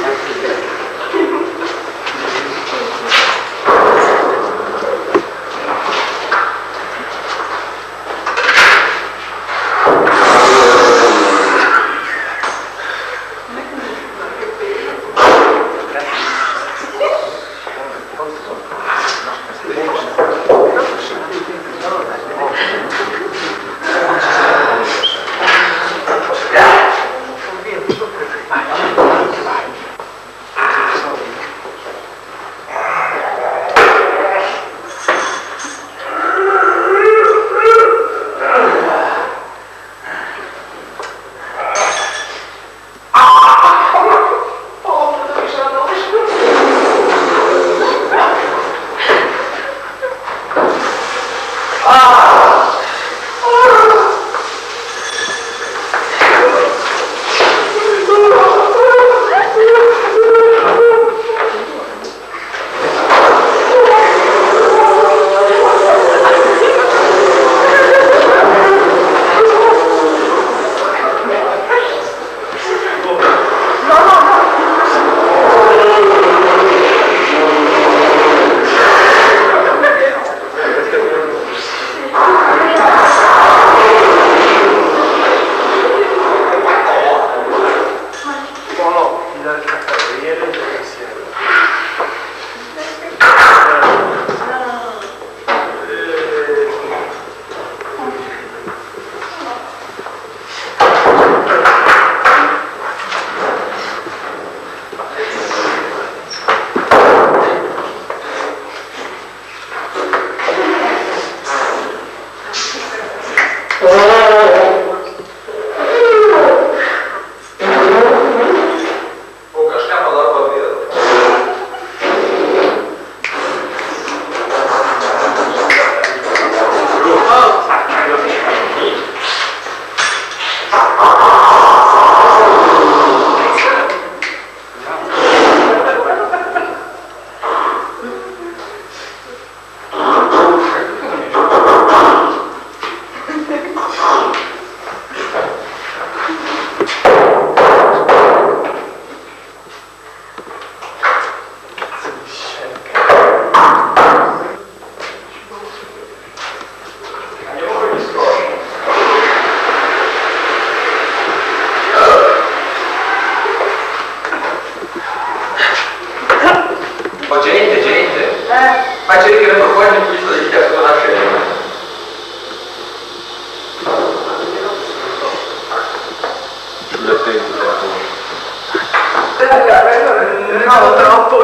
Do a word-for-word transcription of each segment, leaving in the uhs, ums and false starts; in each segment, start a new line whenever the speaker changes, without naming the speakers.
No, troppo.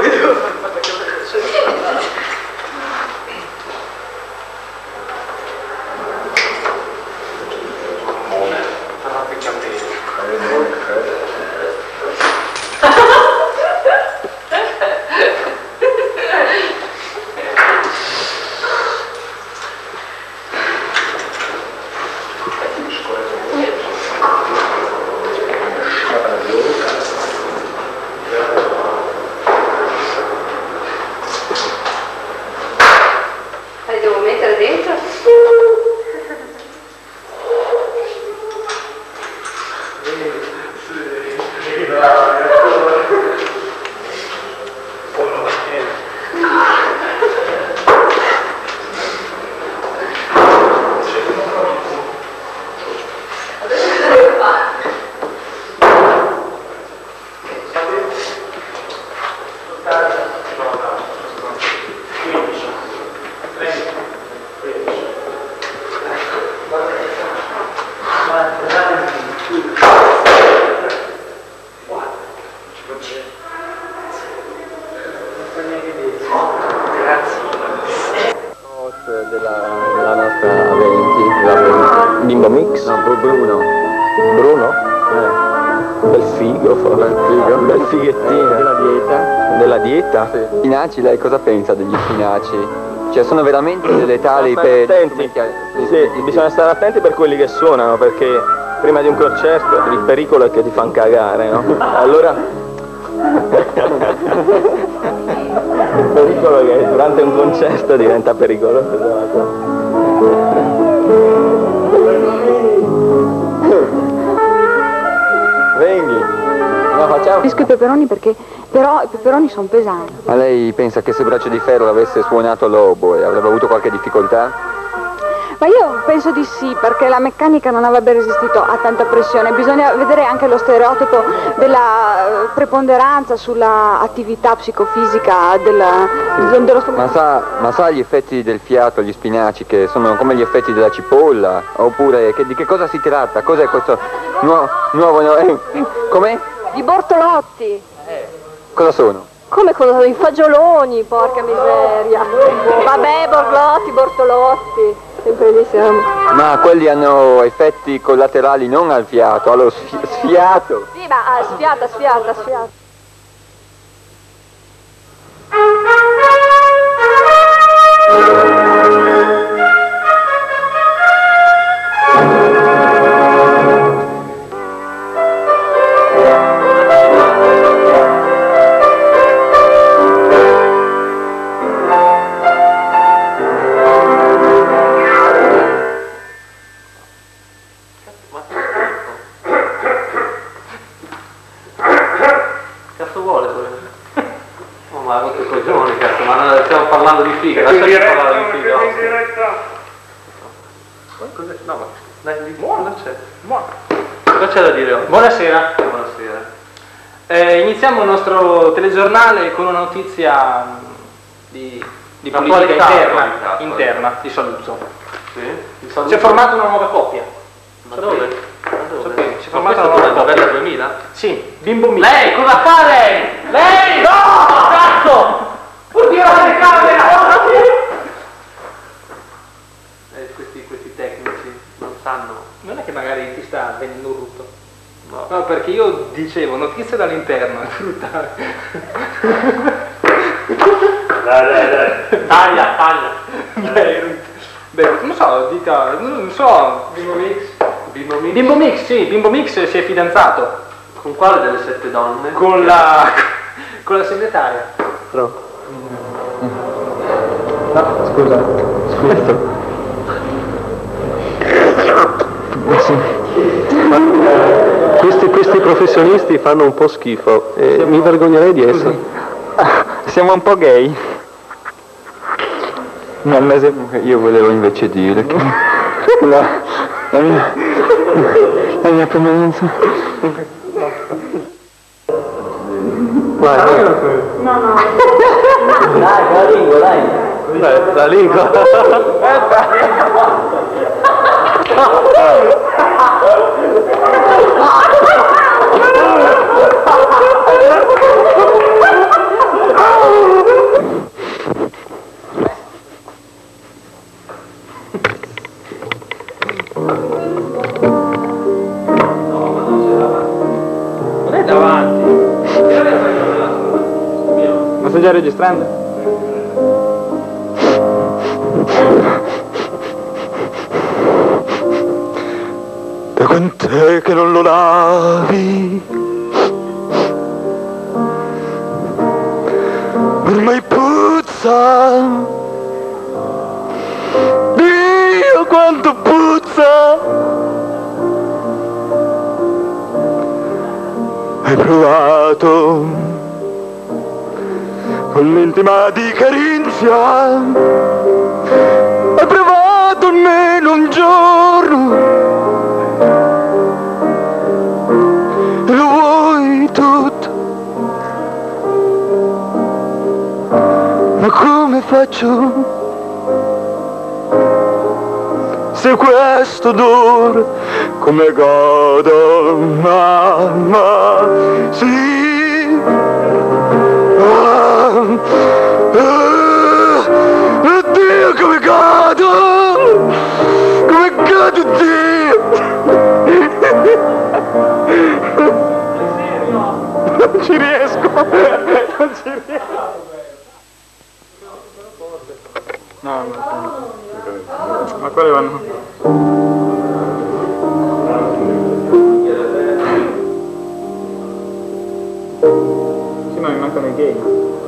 Della, della nostra venti, la venti. Bimbo Mix? No, Bruno. Bruno? Eh. Bel figo, bel figo. Bel fighettino. Della dieta? Della dieta? Sì. Spinaci, lei cosa pensa degli spinaci? Cioè sono veramente delle tali per... Attenti. Sì, sì, bisogna stare attenti per quelli che suonano, perché prima di un concerto il pericolo è che ti fanno cagare, no? Allora... il pericolo è che durante un concerto diventa pericoloso. Venghi, No, facciamo.
Capisco i peperoni perché, però i peperoni sono pesanti.
Ma lei pensa che se Braccio di Ferro avesse suonato l'oboe avrebbe avuto qualche difficoltà?
Ma io penso di sì, perché la meccanica non avrebbe resistito a tanta pressione. Bisogna vedere anche lo stereotipo della preponderanza sulla attività psicofisica della, dello strumento.
Ma sa, ma sa gli effetti del fiato, gli spinaci, che sono come gli effetti della cipolla? Oppure che, di che cosa si tratta? Cos'è questo nuovo... nuovo no, eh, com'è?
Di Bortolotti.
Cosa sono?
Come con i fagioloni, porca miseria. Vabbè, Borlotti, Bortolotti. Sempre lì siamo.
Ma quelli hanno effetti collaterali non al fiato, allo sfi sfiato.
Sì, ma ah, sfiata, sfiata, sfiata.
Cazzo vuole quello? Oh, ma quanto coglioni, cazzo, ma non stiamo parlando di figa, lasciami parlare di figa. Cos'è? No, ma dai, di buono, non c'è. Buono. Cosa c'è da dire oggi?
Buonasera.
Buonasera.
Eh, iniziamo il nostro telegiornale con una notizia di, di politica
Attualità,
interna,
attualità,
interna di Saluzzo.
Sì? Di
Si è formata una nuova coppia.
Ma dove? Ma dove?
Sapevi, si è
Ma
formata
questo
una
è
nuova
novella
coppia.
duemila?
Sì, Bimbo Mix.
Lei, cosa fa lei? Lei! No! Cazzo! Oddio, la telecamera! Eh, questi, questi tecnici non sanno.
Non è che magari ti sta venendo un rutto.
No.
No, perché io dicevo notizie dall'interno, fruttare.
Dai, dai, dai. Taglia, taglia.
Beh, beh, non so, dica, non so.
Bimbo Mix. Bimbo Mix.
Bimbo Mix, sì, Bimbo Mix si è fidanzato
Con quale delle sette donne?
con la, con la segretaria.
No, scusa, scusa.
Questi, questi professionisti fanno un po' schifo e mi vergognerei di essere.
Siamo un po' gay. Nel mese io volevo invece dire che la, la mia la mia presenza.
Vai, vai.
No, no.
Dai, con la lingua, dai.
Dai, la lingua.
Non è davanti. Ma stai già registrando?
Da quant'è che non lo lavi? Ormai puzza. Dio quanto puzza. Hai provato con l'intima di Carinzia. Hai provato almeno un giorno. Lo vuoi tutto, ma come faccio se questo odore come godo, mamma, sì, ah, ah, oddio come godo, come godo Dio. Non ci riesco, non ci riesco.
No, no. Ma quali vanno? Sì, ma mi mancano i gay.